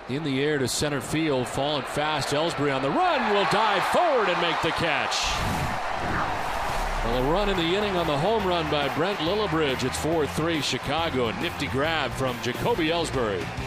In the air to center field, falling fast. Ellsbury on the run will dive forward and make the catch. Well, a run in the inning on the home run by Brent Lillibridge. It's 4-3 Chicago. A nifty grab from Jacoby Ellsbury.